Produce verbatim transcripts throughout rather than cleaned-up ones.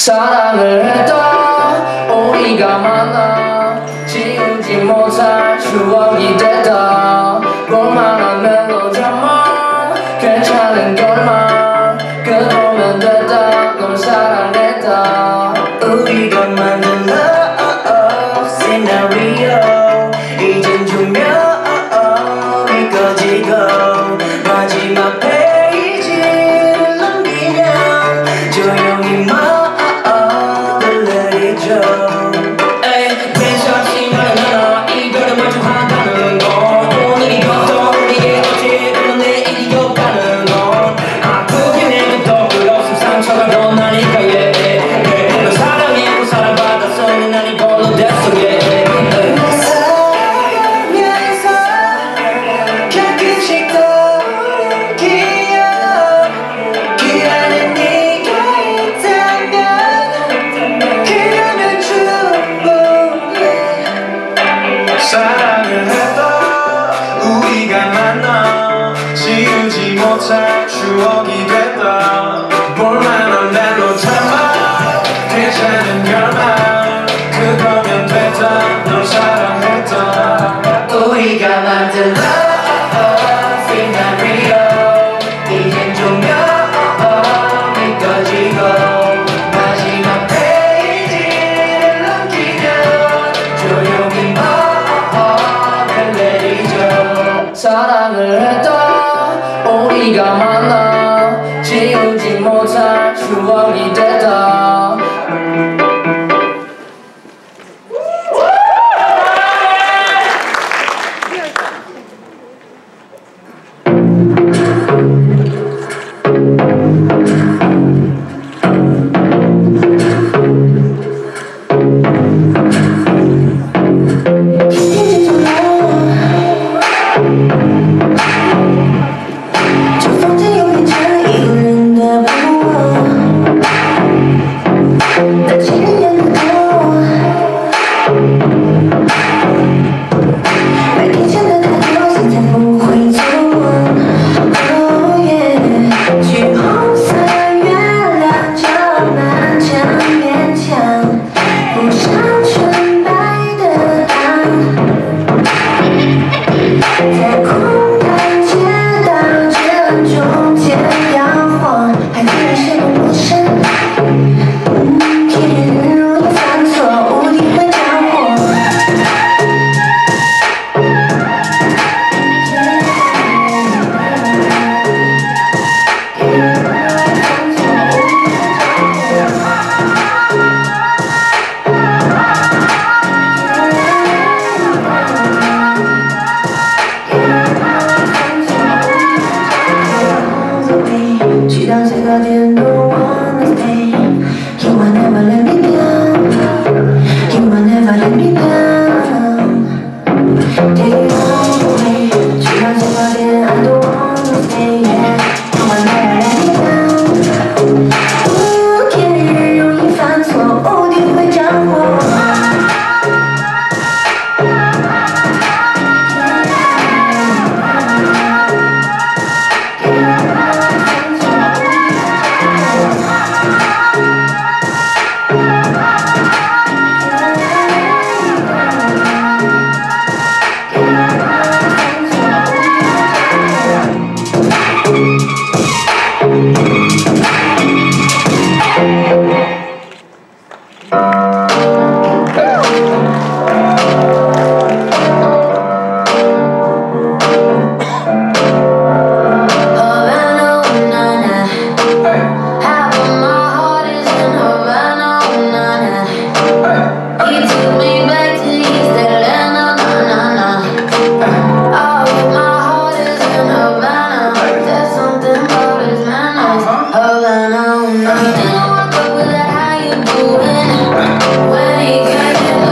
사랑을 했다 우리가 만나 지우지 못할 추억이 됐다 볼만한 멜로드라마 괜찮은 결말 그거면 됐다 널 사랑했다 우리가 만든 love scenario 이젠 조명이 꺼지고 마지막 페이지를 넘기면 조용히 마음을 내리죠 에이 괜찮지 나는 하나 이별을 마주한다는 건 오늘이부터 우리의 어제는 내일이었다는 건 아프게 내는 떡을 없음 상처가 더 나니까 yeah 널 사랑했고 사랑받았으니 난 이걸로 됐어 yeah 사랑을 했다 우리가 만나 지우지 못할 추억이 됐다 볼만한 멜로드라마 괜찮은 결말 그거면 됐다 널 사랑했다 우리가 만든 love scenario 이젠 조명이 꺼지고 마지막 페이지를 넘기면 조용히 마음을 내리죠 사랑을 했다 우리가 만나 지우지 못할 추억이 됐다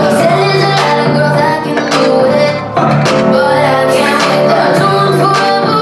But I can't wait that tune forever.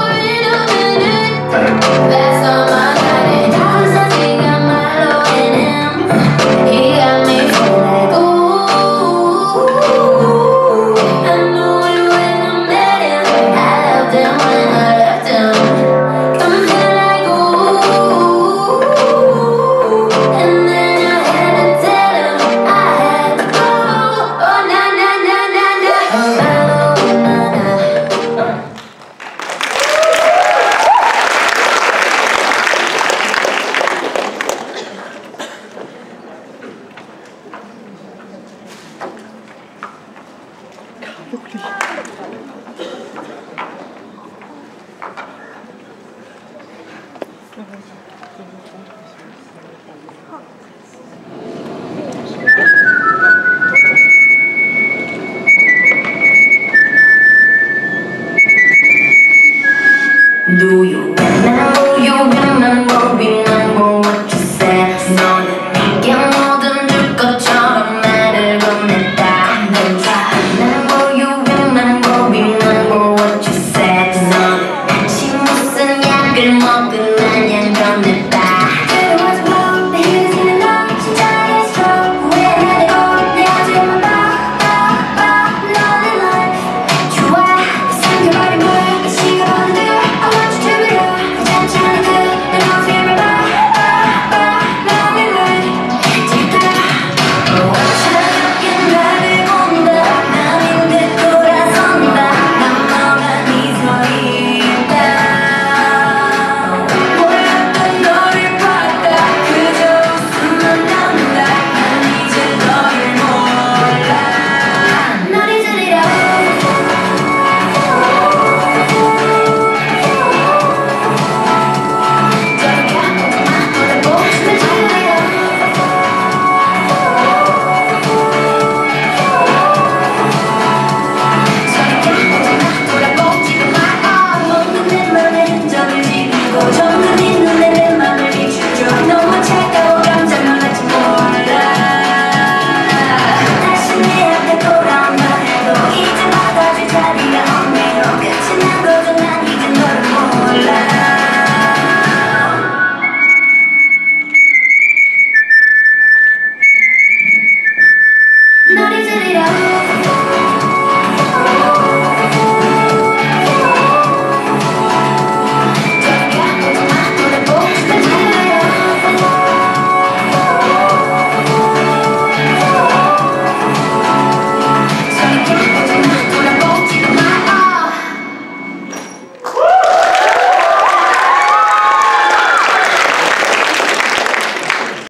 Do you